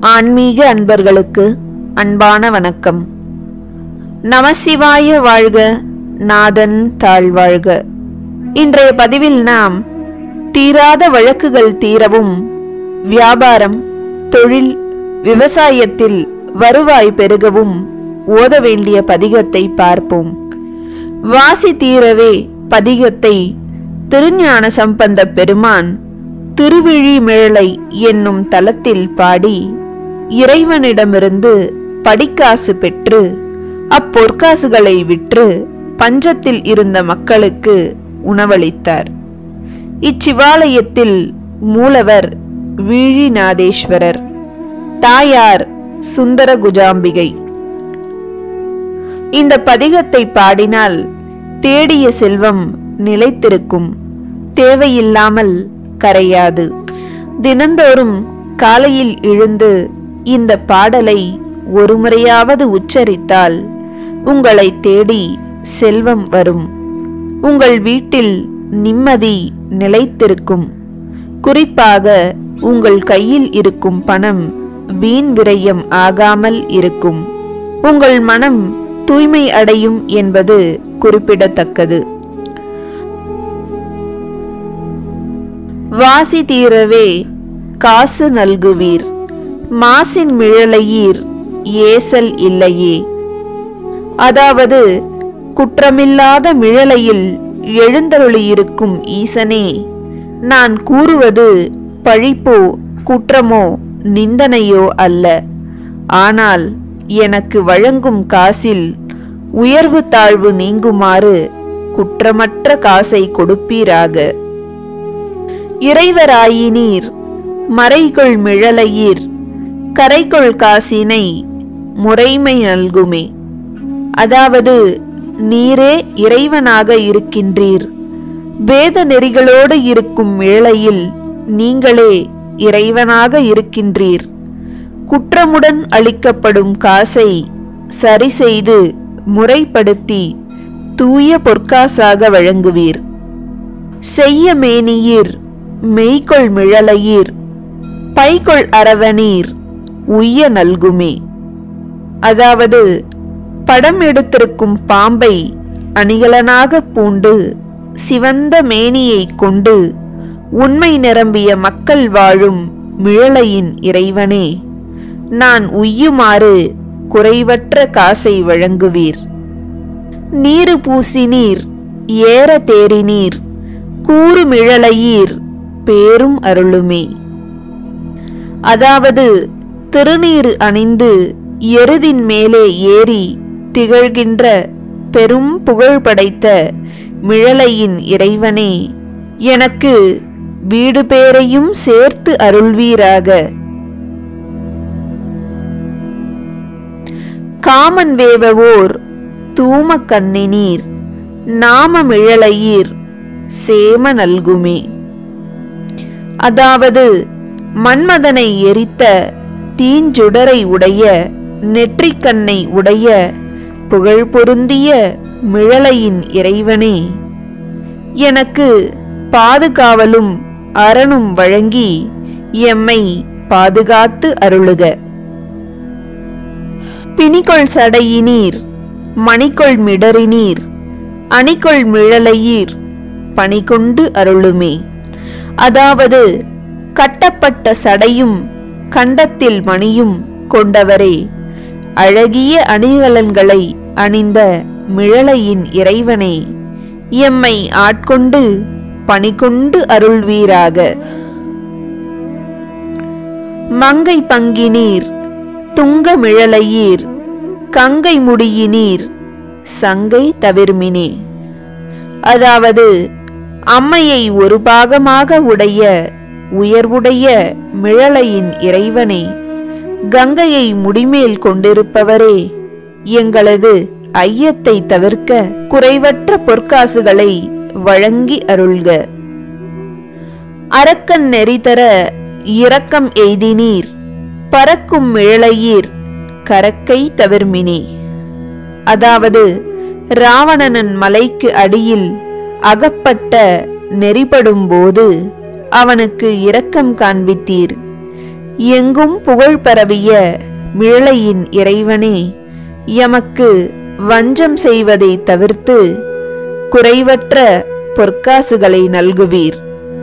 ஆன்மீக அன்பர்களுக்கு அன்பான வணக்கம். நமசிவாய வாழ்க, நாதன் தாழ்வாழ்க. இன்றைய பதிவில் நாம் தீராத வழக்குகள் தீரவும், வியாபாரம், தொழில், விவசாயத்தில் வருவாய் பெருகவும் ஓத வேண்டிய பதிகத்தை பார்ப்போம். வாசி தீரவே பதிகத்தை திருஞான சம்பந்த பெருமான் திருவிழிமிழலை என்னும் தலத்தில் பாடி இறைவனிடமிருந்து படிக்காசு பெற்று அப்பொற்காசுகளை விற்று பஞ்சத்தில் இருந்த மக்களுக்கு உணவளித்தார். இச்சிவாலயத்தில் மூலவர் வீழிநாதேஸ்வரர், தாயார் சுந்தரகுஜாம்பிகை. இந்த பதிகத்தை பாடினால் தேடிய செல்வம் நிலைத்திருக்கும், தேவையில்லாமல் கரையாது. தினந்தோறும் காலையில் எழுந்து இந்த பாடலை ஒரு முறையாவது உச்சரித்தால் உங்களை தேடி செல்வம் வரும். உங்கள் வீட்டில் நிம்மதி நிலைத்திருக்கும். குறிப்பாக உங்கள் கையில் இருக்கும் பணம் வீண் விரயம் ஆகாமல் இருக்கும். உங்கள் மனம் தூய்மை அடையும் என்பது குறிப்பிடத்தக்கது. வாசி தீரவே காசு நல்குவீர், மாசின் மிழலையீர் ஏசல் இல்லையே. அதாவது, குற்றமில்லாத மிழலையில் எழுந்தருளியிருக்கும் ஈசனே, நான் கூறுவது பழிப்போ குற்றமோ நிந்தனையோ அல்ல. ஆனால் எனக்கு வழங்கும் காசில் உயர்வு தாழ்வு நீங்குமாறு குற்றமற்ற காசை கொடுப்பீராக. இறைவராயினீர் மறைகொள் மிழலையீர், கரைகொள் காசினை முறைமை நல்குமே. அதாவது, நீரே இறைவனாக இருக்கின்றீர். வேத நெறிகளோடு இருக்கும் மிழலையில் நீங்களே இறைவனாக இருக்கின்றீர். குற்றமுடன் அளிக்கப்படும் காசை சரி செய்து முறைப்படுத்தி தூய பொற்காசாக வழங்குவீர். செய்ய மேனியீர் மெய்கொள் மிழலையீர், பைகொள் அரவனீர் உய்ய நல்குமே. அதாவது, படம் எடுத்திருக்கும் பாம்பை அணிகலனாக பூண்டு சிவந்த மேனியை கொண்டு உண்மை நிரம்பிய மக்கள் வாழும் மிழலையின் இறைவனே, நான் உய்யுமாறு குறைவற்ற காசை வழங்குவீர். நீரு பூசினீர் ஏற தேறினீர், கூறு மிழலையீர் பேரும் அருளுமே. அதாவது, திருநீறு அணிந்து எருதின் மேலே ஏறி திகழ்கின்ற பெரும் புகழ் படைத்த மிழலையின் இறைவனே, எனக்கு வீடு பேரையும் சேர்த்து அருள்வீராக. காமன் வேவவோர் தூம கண்ணினீர், நாம மிழலையீர் சேம நல்குமே. அதாவது, மன்மதனை எரித்த தீஞ்சுடரை உடைய நெற்றிக்கண்ணை உடைய புகழ் பொருந்திய மிழலையின் இறைவனே, எனக்கு பாதுகாவலும் அரணும் வழங்கி எம்மை பாதுகாத்து அருளுக. பிணிகொள் சடையினீர் மணிகொள் மிடறினீர், அணிகொள் மிழலையீர் பணிகொண்டு அருளுமே. அதாவது, கட்டப்பட்ட சடையும் கண்டத்தில் மணியும் கொண்டவரே, அழகிய அணிகலன்களை அணிந்த மிழலையின் இறைவனே, எம்மை ஆட்கொண்டு பணிகொண்டு அருள்வீராக. மங்கை பங்கினீர் துங்க மிழலையீர், கங்கை முடியினீர் சங்கை தவிர்மினே. அதாவது, அம்மையை ஒரு பாகமாக உடைய உயர்வுடைய மிழலையின் இறைவனே, கங்கையை முடிமேல் கொண்டிருப்பவரே, எங்களது ஐயத்தை தவிர்க்க குறைவற்ற பொற்காசுகளை வழங்கி அருள்க. அரக்கன் நெறிதர இரக்கம் எய்தினீர், பறக்கும் மிழலையீர் கரக்கை தவிர்மினே. அதாவது, ராவணனின் மலைக்கு அடியில் அகப்பட்ட நெறிபடும் போது அவனுக்கு இரக்கம் காண்பித்தீர். எங்கும் புகழ் பரவிய மிழலையின் இறைவனே, எமக்கு வஞ்சம் செய்வதை தவிர்த்து குறைவற்ற பொற்காசுகளை நல்குவீர்.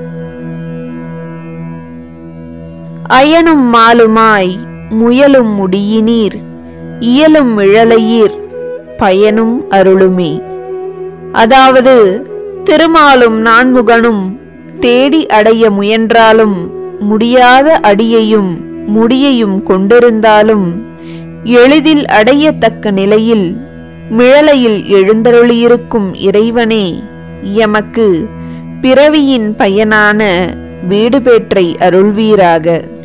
அயனும் மாலுமாய் முயலும் முடியினீர், இயலும் மிழலையீர் பயனும் அருளுமே. அதாவது திருமாலும் நான்முகனும் தேடி அடைய முயன்றாலும் முடியாத அடியையும் முடியையும் கொண்டிருந்தாலும் எளிதில் அடையத்தக்க நிலையில் மிழலையில் எழுந்தருளியிருக்கும் இறைவனே, எமக்கு பிறவியின் பயனான வீடு பேற்றை அருள்வீராக.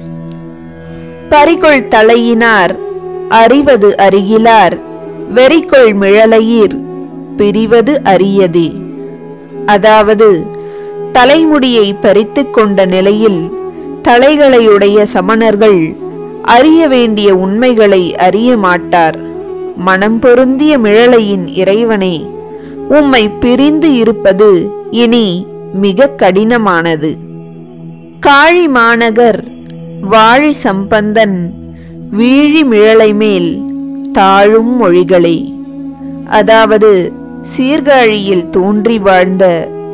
பறிகொள் தலையினார் அறிவது அருகிலார், வெறிகொள் மிழலையீர் பிரிவது அரியதே. அதாவது தலைமுடியை பறித்து கொண்ட நிலையில் தலைகளையுடைய சமணர்கள் அறிய வேண்டிய உண்மைகளை அறிய மாட்டார். மனம் பொருந்திய மிழலையின் இறைவனே, உம்மை பிரிந்து இருப்பது இனி மிக கடினமானது. காழி மாநகர் வாழி சம்பந்தன் வீழி மிழலை மேல் தாழும் மொழிகளே. அதாவது சீர்காழியில் தோன்றி வாழ்ந்த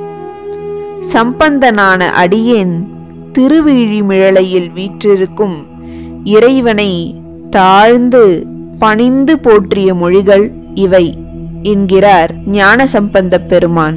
சம்பந்தனான அடியேன் திருவீழி மிழலையில் வீற்றிருக்கும் இறைவனை தாழ்ந்து பணிந்து போற்றிய மொழிகள் இவை என்கிறார் ஞான சம்பந்த பெருமான்.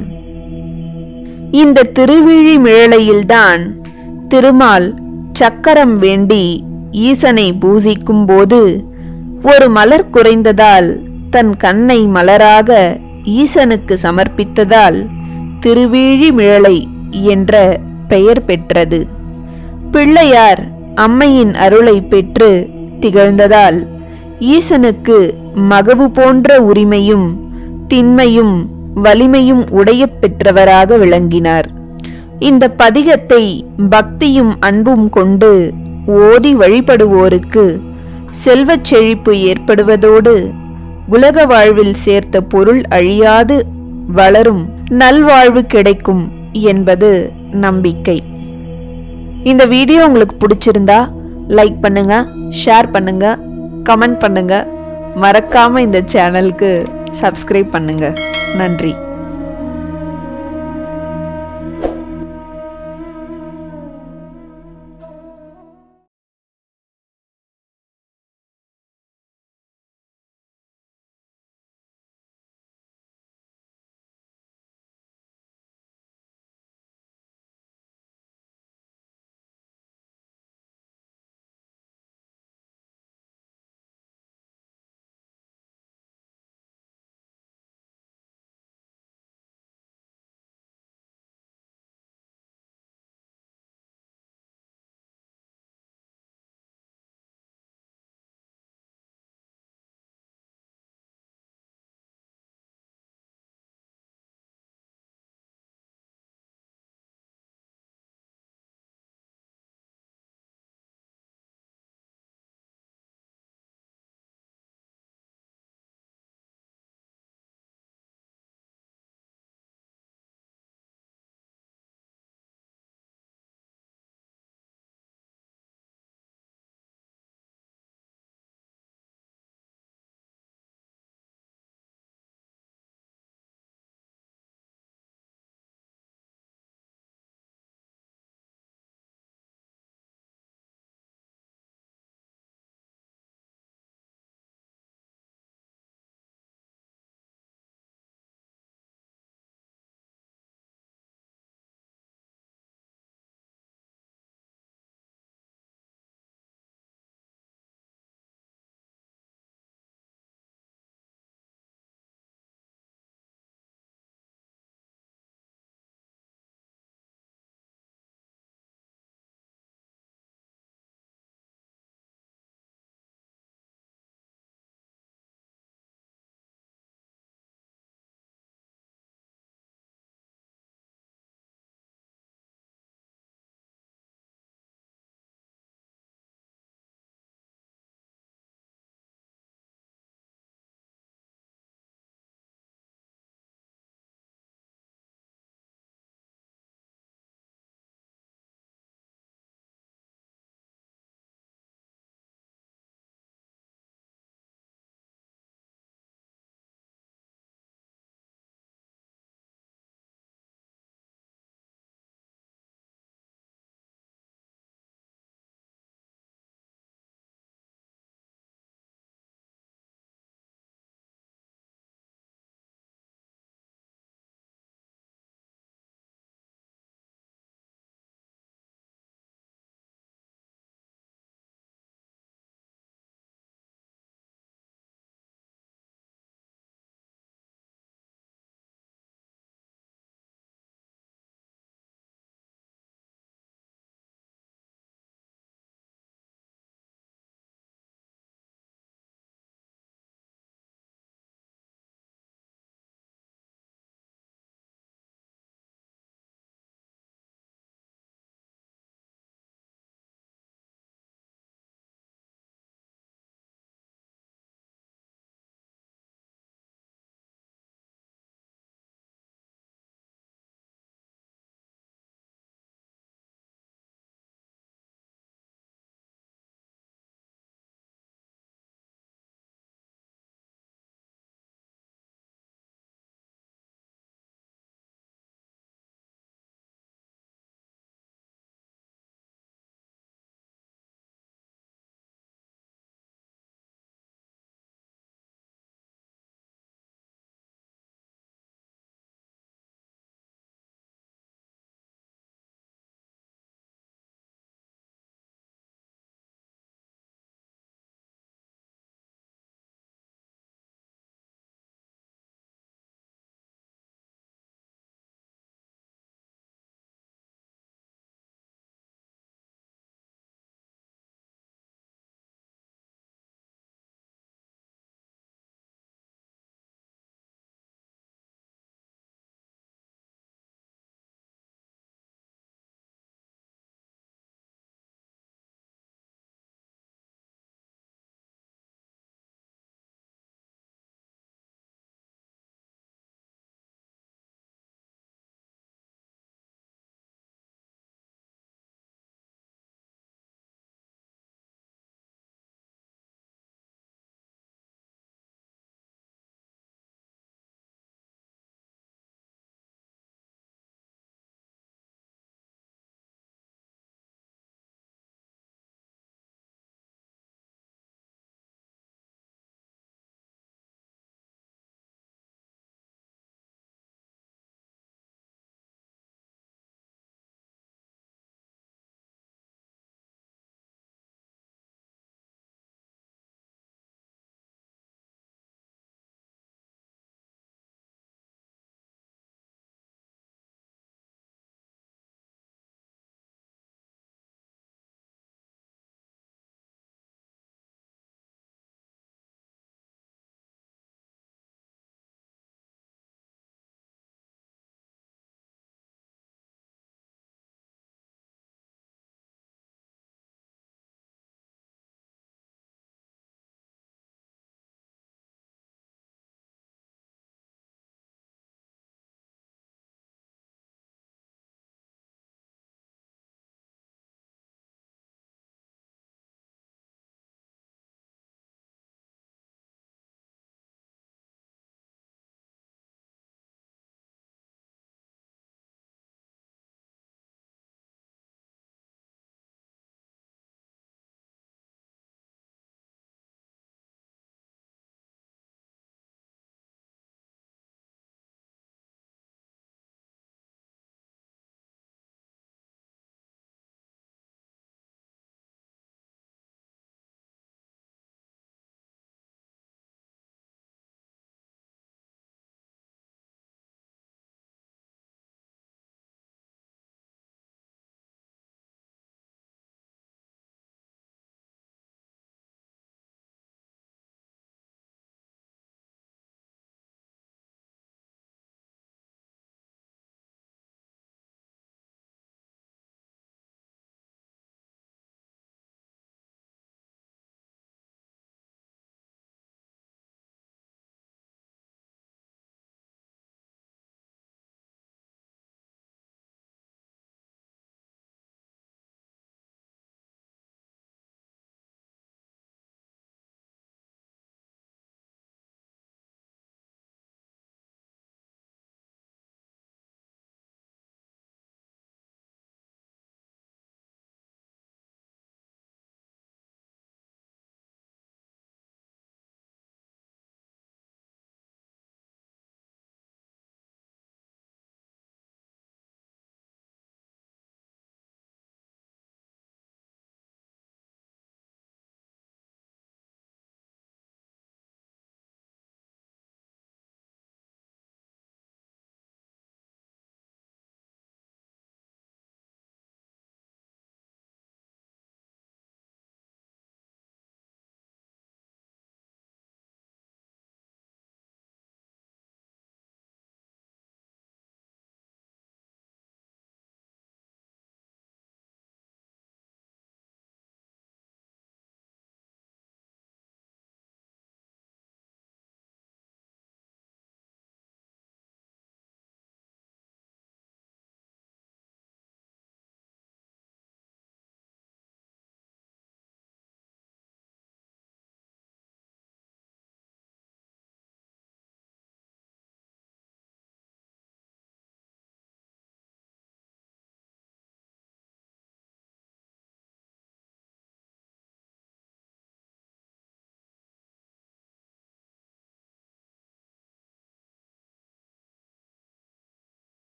இந்த திருவீழி மிழலையில்தான் திருமால் சக்கரம் வேண்டி ஈசனை பூசிக்கும் போது ஒரு மலர் குறைந்ததால் தன் கண்ணை மலராக ஈசனுக்கு சமர்ப்பித்ததால் திருவீழி மிழலை என்ற பெயர் பெற்றது. பிள்ளையார் அம்மையின் அருளை பெற்று திகழ்ந்ததால் ஈசனுக்கு மகவு போன்ற உரிமையும் திண்மையும் வலிமையும் உடைய பெற்றவராக விளங்கினார். இந்த பதிகத்தை பக்தியும் அன்பும் கொண்டு ஓதி வழிபடுவோருக்கு செல்வச் செழிப்பு ஏற்படுவதோடு உலக வாழ்வில் சேர்த்த பொருள் அழியாது வளரும் நல்வாழ்வு கிடைக்கும் என்பது நம்பிக்கை. இந்த வீடியோ உங்களுக்கு பிடிச்சிருந்தா லைக் பண்ணுங்க, ஷேர் பண்ணுங்க, கமெண்ட் பண்ணுங்க. மறக்காம இந்த சேனலுக்கு சப்ஸ்கிரைப் பண்ணுங்க. நன்றி.